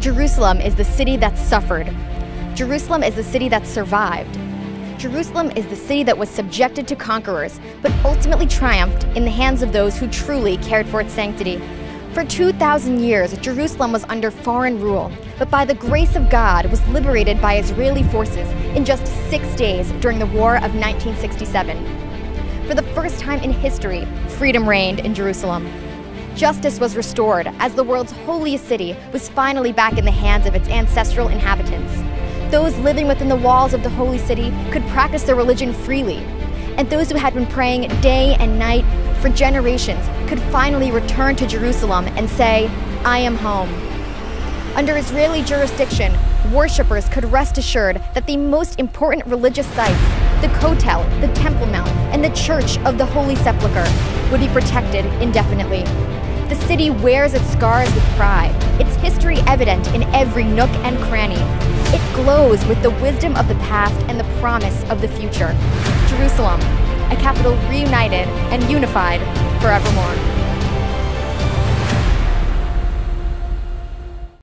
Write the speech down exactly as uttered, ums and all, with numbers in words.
Jerusalem is the city that suffered. Jerusalem is the city that survived. Jerusalem is the city that was subjected to conquerors, but ultimately triumphed in the hands of those who truly cared for its sanctity. For two thousand years, Jerusalem was under foreign rule, but by the grace of God was liberated by Israeli forces in just six days during the War of nineteen sixty-seven. For the first time in history, freedom reigned in Jerusalem. Justice was restored as the world's holiest city was finally back in the hands of its ancestral inhabitants. Those living within the walls of the holy city could practice their religion freely, and those who had been praying day and night for generations could finally return to Jerusalem and say, "I am home." Under Israeli jurisdiction, worshippers could rest assured that the most important religious sites, the Kotel, the Temple Mount, and the Church of the Holy Sepulchre, would be protected indefinitely. The city wears its scars with pride, its history evident in every nook and cranny. It glows with the wisdom of the past and the promise of the future. Jerusalem, a capital reunited and unified forevermore.